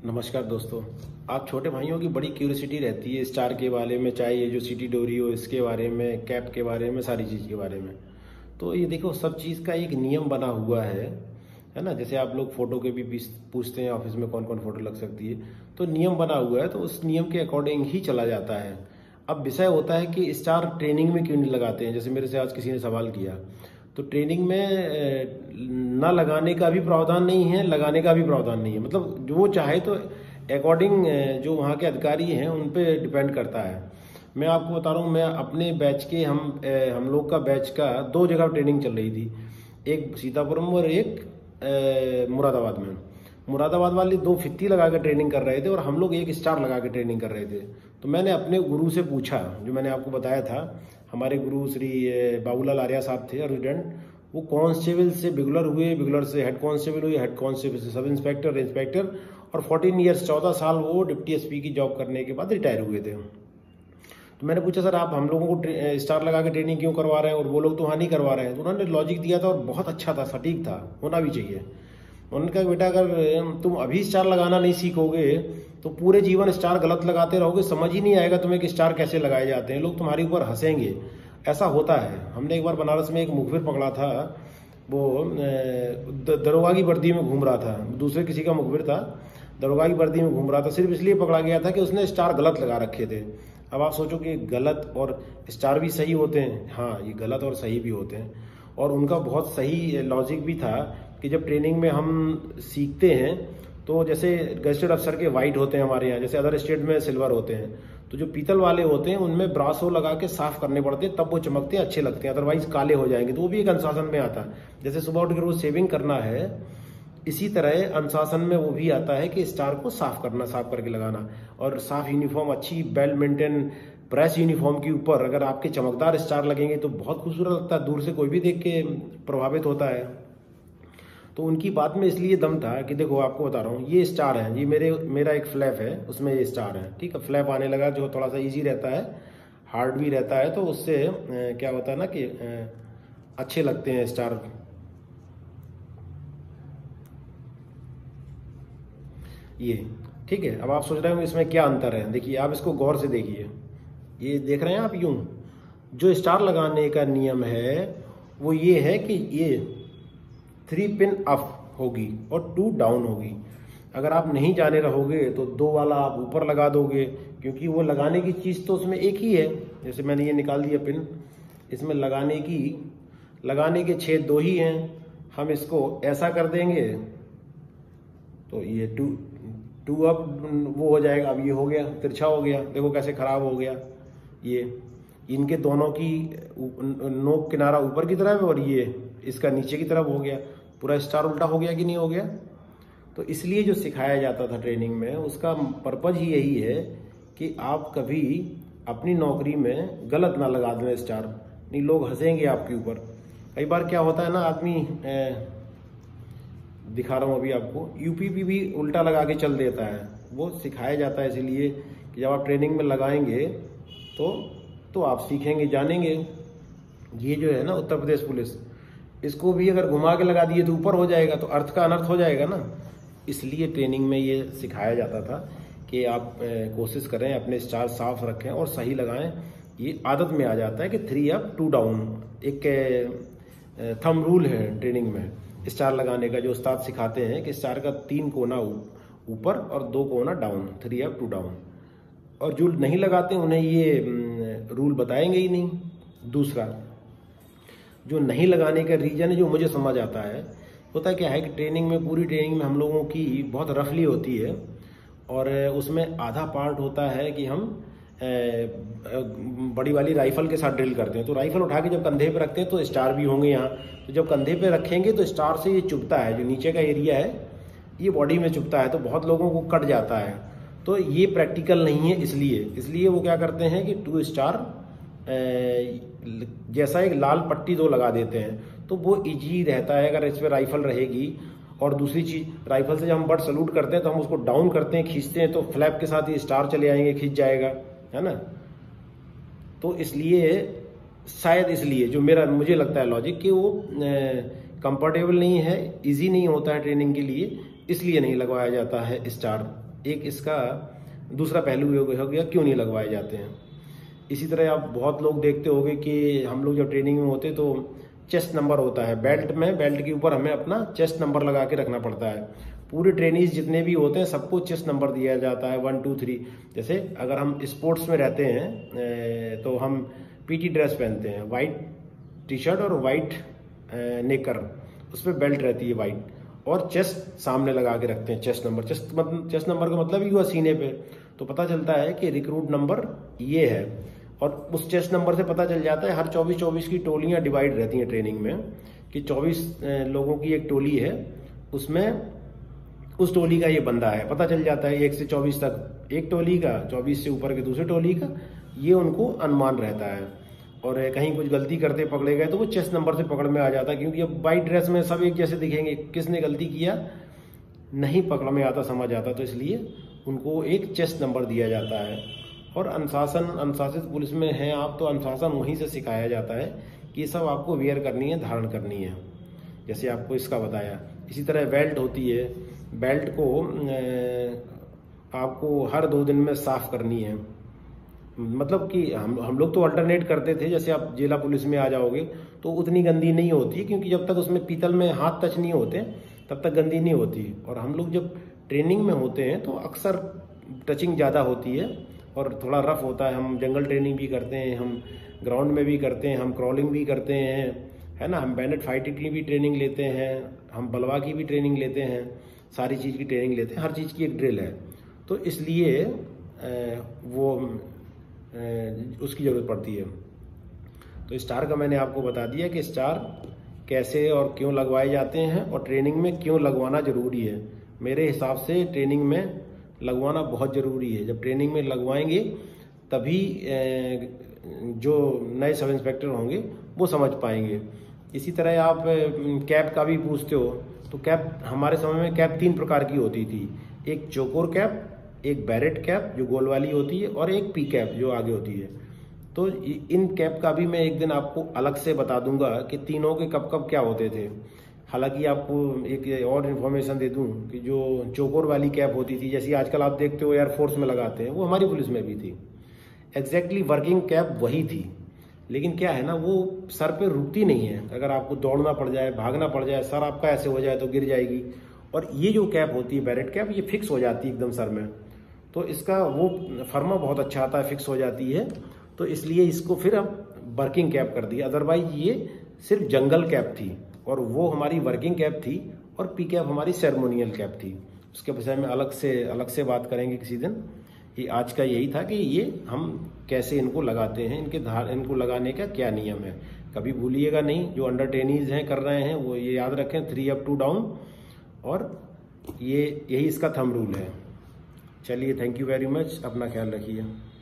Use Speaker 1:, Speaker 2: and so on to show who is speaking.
Speaker 1: नमस्कार दोस्तों। आप छोटे भाइयों की बड़ी क्यूरियोसिटी रहती है स्टार के बारे में, चाहे ये जो सिटी डोरी हो इसके बारे में, कैप के बारे में, सारी चीज़ के बारे में। तो ये देखो, सब चीज़ का एक नियम बना हुआ है ना। जैसे आप लोग फ़ोटो के भी पूछते हैं ऑफिस में कौन कौन फ़ोटो लग सकती है, तो नियम बना हुआ है, तो उस नियम के अकॉर्डिंग ही चला जाता है। अब विषय होता है कि स्टार ट्रेनिंग में क्यों नहीं लगाते हैं। जैसे मेरे से आज किसी ने सवाल किया, तो ट्रेनिंग में ना लगाने का भी प्रावधान नहीं है, लगाने का भी प्रावधान नहीं है। मतलब जो वो चाहे तो अकॉर्डिंग जो वहाँ के अधिकारी हैं उन पे डिपेंड करता है। मैं आपको बता रहा हूँ, मैं अपने बैच के हम लोग का बैच का 2 जगह ट्रेनिंग चल रही थी, एक सीतापुर में और एक मुरादाबाद में। मुरादाबाद वाले 2 फित्ती लगा के ट्रेनिंग कर रहे थे और हम लोग 1 स्टार लगा के ट्रेनिंग कर रहे थे। तो मैंने अपने गुरु से पूछा, जो मैंने आपको बताया था, हमारे गुरु श्री बाबूलाल आर्या साहब थे रेजिडेंट। वो कांस्टेबल से बिगुलर हुए, बिगुलर से हेड कांस्टेबल हुए, हेड कांस्टेबल से सब इंस्पेक्टर, इंस्पेक्टर, और 14 ईयर्स 14 साल वो डिप्टी एसपी की जॉब करने के बाद रिटायर हुए थे। तो मैंने पूछा, सर आप हम लोगों को स्टार लगा के ट्रेनिंग क्यों करवा रहे हैं और वो लोग तो वहाँ नहीं करवा रहे हैं। तो उन्होंने लॉजिक दिया था और बहुत अच्छा था, सटीक था, होना भी चाहिए। उन्होंने कहा, बेटा अगर तुम अभी स्टार लगाना नहीं सीखोगे तो पूरे जीवन स्टार गलत लगाते रहोगे, समझ ही नहीं आएगा तुम्हें कि स्टार कैसे लगाए जाते हैं, लोग तुम्हारे ऊपर हंसेंगे। ऐसा होता है। हमने एक बार बनारस में एक मुखबिर पकड़ा था, वो दरोगा की वर्दी में घूम रहा था, दूसरे किसी का मुखबिर था, दरोगा की वर्दी में घूम रहा था। सिर्फ इसलिए पकड़ा गया था कि उसने स्टार गलत लगा रखे थे। अब आप सोचो कि गलत और स्टार भी सही होते हैं। हाँ, ये गलत और सही भी होते हैं, और उनका बहुत सही लॉजिक भी था कि जब ट्रेनिंग में हम सीखते हैं तो जैसे गजटेड अफसर के वाइट होते हैं हमारे यहाँ, जैसे अदर स्टेट में सिल्वर होते हैं, तो जो पीतल वाले होते हैं उनमें ब्रासो लगा के साफ करने पड़ते हैं, तब वो चमकते हैं, अच्छे लगते हैं, अदरवाइज काले हो जाएंगे। तो वो भी एक अनुशासन में आता है। जैसे सुबह उठ कर रोज सेविंग करना है, इसी तरह अनुशासन में वो भी आता है कि स्टार को साफ करना, साफ करके लगाना। और साफ यूनिफॉर्म, अच्छी वेल मेंटेन प्रेस यूनिफॉर्म के ऊपर अगर आपके चमकदार स्टार लगेंगे तो बहुत खूबसूरत लगता है, दूर से कोई भी देख के प्रभावित होता है। तो उनकी बात में इसलिए दम था कि देखो, आपको बता रहा हूँ, ये स्टार है, ये मेरा एक फ्लैप है, उसमें ये स्टार है, ठीक है। फ्लैप आने लगा जो थोड़ा सा इजी रहता है, हार्ड भी रहता है, तो उससे क्या होता है ना कि अच्छे लगते हैं स्टार। ये ठीक है। अब आप सोच रहे हो इसमें क्या अंतर है। देखिए, आप इसको गौर से देखिए, ये देख रहे हैं आप, यूं जो स्टार लगाने का नियम है वो ये है कि ये 3 पिन अप होगी और 2 डाउन होगी। अगर आप नहीं जाने रहोगे तो 2 वाला आप ऊपर लगा दोगे, क्योंकि वो लगाने की चीज तो उसमें एक ही है। जैसे मैंने ये निकाल दिया पिन, इसमें लगाने के छेद 2 ही हैं। हम इसको ऐसा कर देंगे तो ये 2 अप वो हो जाएगा। अब ये हो गया, तिरछा हो गया, देखो कैसे खराब हो गया। ये इनके दोनों की नोक किनारा ऊपर की तरफ और ये इसका नीचे की तरफ हो गया, पूरा स्टार उल्टा हो गया कि नहीं हो गया। तो इसलिए जो सिखाया जाता था ट्रेनिंग में, उसका पर्पज ही यही है कि आप कभी अपनी नौकरी में गलत ना लगा दें स्टार, नहीं लोग हंसेंगे आपके ऊपर। कई बार क्या होता है ना, आदमी दिखा रहा हूँ अभी आपको, यूपीपी भी उल्टा लगा के चल देता है। वो सिखाया जाता है इसलिए कि जब आप ट्रेनिंग में लगाएंगे तो आप सीखेंगे, जानेंगे। ये जो है ना उत्तर प्रदेश पुलिस, इसको भी अगर घुमा के लगा दिए तो ऊपर हो जाएगा, तो अर्थ का अनर्थ हो जाएगा ना। इसलिए ट्रेनिंग में ये सिखाया जाता था कि आप कोशिश करें अपने स्टार साफ रखें और सही लगाएं। ये आदत में आ जाता है कि 3 अप 2 डाउन एक थंब रूल है ट्रेनिंग में स्टार लगाने का, जो उस्ताद सिखाते हैं कि स्टार का 3 कोना ऊपर और 2 कोना डाउन, 3 अप 2 डाउन। और जो नहीं लगाते उन्हें ये रूल बताएंगे ही नहीं। दूसरा, जो नहीं लगाने का रीजन है, जो मुझे समझ आता है, होता क्या है कि ट्रेनिंग में, पूरी ट्रेनिंग में हम लोगों की बहुत रफली होती है, और उसमें आधा पार्ट होता है कि हम बड़ी वाली राइफल के साथ ड्रिल करते हैं। तो राइफल उठा के जब कंधे पे रखते हैं तो स्टार भी होंगे यहाँ, तो जब कंधे पे रखेंगे तो स्टार से ये चुभता है, जो नीचे का एरिया है ये बॉडी में चुभता है, तो बहुत लोगों को कट जाता है। तो ये प्रैक्टिकल नहीं है, इसलिए वो क्या करते हैं कि 2 स्टार जैसा एक लाल पट्टी 2 लगा देते हैं, तो वो इजी रहता है अगर इस पर राइफल रहेगी। और दूसरी चीज, राइफल से जब हम बट सलूट करते हैं तो हम उसको डाउन करते हैं, खींचते हैं, तो फ्लैप के साथ ही स्टार चले आएंगे, खींच जाएगा, है ना। तो इसलिए शायद इसलिए जो मुझे लगता है लॉजिक कि वो कंफर्टेबल नहीं है, इजी नहीं होता है ट्रेनिंग के लिए, इसलिए नहीं लगवाया जाता है स्टार। एक इसका दूसरा पहलू हो गया क्यों नहीं लगवाए जाते हैं। इसी तरह आप बहुत लोग देखते होंगे कि हम लोग जब ट्रेनिंग में होते तो चेस्ट नंबर होता है बेल्ट में, बेल्ट के ऊपर हमें अपना चेस्ट नंबर लगा के रखना पड़ता है। पूरे ट्रेनीज जितने भी होते हैं सबको चेस्ट नंबर दिया जाता है 1 2 3। जैसे अगर हम स्पोर्ट्स में रहते हैं तो हम पीटी ड्रेस पहनते हैं, वाइट टी शर्ट और वाइट नेकर, उस पर बेल्ट रहती है वाइट, और चेस्ट सामने लगा के रखते हैं चेस्ट नंबर। चेस्ट नंबर का मतलब ही हुआ सीने पे, तो पता चलता है कि रिक्रूट नंबर ये है। और उस चेस्ट नंबर से पता चल जाता है, हर 24 की टोलियां डिवाइड रहती हैं ट्रेनिंग में कि 24 लोगों की एक टोली है, उसमें उस टोली का ये बंदा है, पता चल जाता है 1 से 24 तक एक टोली का, 24 से ऊपर के दूसरी टोली का, ये उनको अनुमान रहता है। और कहीं कुछ गलती करते पकड़े गए तो वो चेस्ट नंबर से पकड़ में आ जाता है, क्योंकि अब वाइट ड्रेस में सब एक जैसे दिखेंगे, किसने गलती किया नहीं पकड़ में आता, समझ आता, तो इसलिए उनको एक चेस्ट नंबर दिया जाता है। और अनुशासित पुलिस में हैं आप तो अनुशासन वहीं से सिखाया जाता है कि ये सब आपको वेयर करनी है, धारण करनी है, जैसे आपको इसका बताया। इसी तरह बेल्ट होती है, बेल्ट को आपको हर 2 दिन में साफ करनी है। मतलब कि हम लोग तो अल्टरनेट करते थे, जैसे आप जिला पुलिस में आ जाओगे तो उतनी गंदी नहीं होती है, क्योंकि जब तक उसमें पीतल में हाथ टच नहीं होते तब तक गंदी नहीं होती। और हम लोग जब ट्रेनिंग में होते हैं तो अक्सर टचिंग ज़्यादा होती है और थोड़ा रफ होता है। हम जंगल ट्रेनिंग भी करते हैं, हम ग्राउंड में भी करते हैं, हम क्रॉलिंग भी करते हैं, है ना, हम बैनेट फाइटिंग की भी ट्रेनिंग लेते हैं, हम बलवा की भी ट्रेनिंग लेते हैं, सारी चीज़ की ट्रेनिंग लेते हैं, हर चीज़ की एक ड्रिल है। तो इसलिए वो उसकी ज़रूरत पड़ती है। तो स्टार का मैंने आपको बता दिया कि स्टार कैसे और क्यों लगवाए जाते हैं और ट्रेनिंग में क्यों लगवाना ज़रूरी है। मेरे हिसाब से ट्रेनिंग में लगवाना बहुत ज़रूरी है। जब ट्रेनिंग में लगवाएंगे तभी जो नए सब इंस्पेक्टर होंगे वो समझ पाएंगे। इसी तरह आप कैप का भी पूछते हो, तो कैप हमारे समय में कैप 3 प्रकार की होती थी, एक चौकोर कैप, एक बैरेट कैप जो गोल वाली होती है, और एक पी कैप जो आगे होती है। तो इन कैप का भी मैं एक दिन आपको अलग से बता दूंगा कि तीनों के कब कब क्या होते थे। हालांकि आपको एक और इन्फॉर्मेशन दे दूं कि जो चौकोर वाली कैप होती थी, जैसे आजकल आप देखते हो एयरफोर्स में लगाते हैं, वो हमारी पुलिस में भी थी। एग्जैक्टली वर्किंग कैप वही थी, लेकिन क्या है ना, वो सर पे रुकती नहीं है। अगर आपको दौड़ना पड़ जाए, भागना पड़ जाए, सर आपका ऐसे हो जाए तो गिर जाएगी। और ये जो कैप होती है बैरेट कैप, ये फिक्स हो जाती है एकदम सर में, तो इसका वो फर्मा बहुत अच्छा आता है, फिक्स हो जाती है। तो इसलिए इसको फिर अब वर्किंग कैप कर दिया। अदरवाइज ये सिर्फ जंगल कैप थी और वो हमारी वर्किंग कैप थी, और पी कैप हमारी सेरेमोनियल कैप थी। उसके विषय में अलग से बात करेंगे किसी दिन। ये आज का यही था कि ये हम कैसे इनको लगाते हैं, इनको लगाने का क्या नियम है। कभी भूलिएगा नहीं, जो अंडर ट्रेनीज हैं कर रहे हैं वो ये याद रखें, 3 अप 2 डाउन, और यही इसका थंब रूल है। चलिए, थैंक यू वेरी मच, अपना ख्याल रखिए।